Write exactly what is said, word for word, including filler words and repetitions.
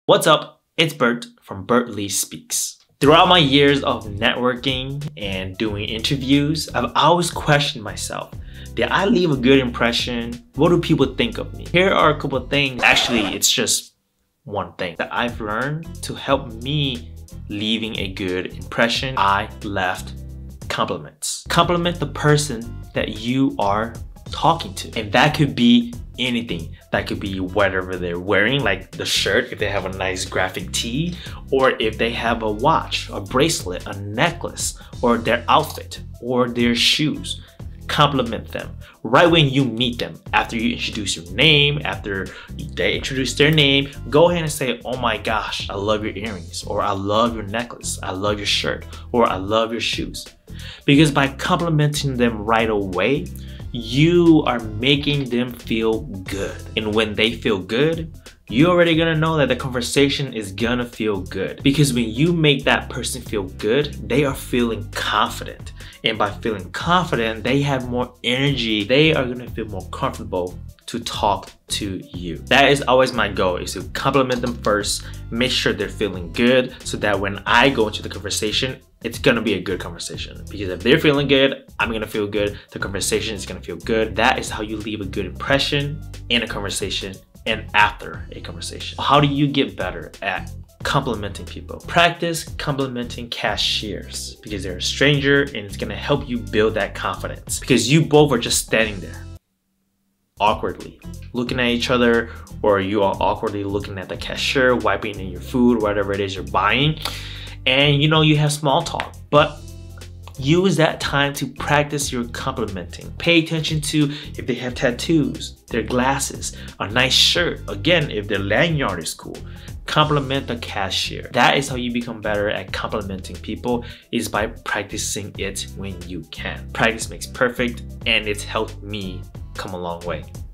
What's up? It's Bert from Bert Lee Speaks. Throughout my years of networking and doing interviews, I've always questioned myself. Did I leave a good impression? What do people think of me? Here are a couple of things. Actually, it's just one thing that I've learned to help me leaving a good impression. I left compliments. Compliment the person that you are talking to. And that could be anything. That could be whatever they're wearing, like the shirt, if they have a nice graphic tee, or if they have a watch, a bracelet, a necklace, or their outfit, or their shoes. Compliment them right when you meet them. After you introduce your name, after they introduce their name, go ahead and say, oh my gosh, I love your earrings, or I love your necklace, I love your shirt, or I love your shoes. Because by complimenting them right away, you are making them feel good. And when they feel good, you're already gonna know that the conversation is gonna feel good. Because when you make that person feel good, they are feeling confident. And by feeling confident, they have more energy. They are gonna feel more comfortable to talk to you. That is always my goal, is to compliment them first, make sure they're feeling good, so that when I go into the conversation, it's gonna be a good conversation. Because if they're feeling good, I'm gonna feel good, the conversation is gonna feel good. That is how you leave a good impression in a conversation and after a conversation. How do you get better at complimenting people? Practice complimenting cashiers, because they're a stranger and it's gonna help you build that confidence. Because you both are just standing there awkwardly looking at each other, or you are awkwardly looking at the cashier, wiping in your food, whatever it is you're buying, and you know you have small talk. But use that time to practice your complimenting. Pay attention to if they have tattoos, their glasses, a nice shirt. Again, if their lanyard is cool. Compliment the cashier. That is how you become better at complimenting people, is by practicing it when you can. Practice makes perfect, and it's helped me come a long way.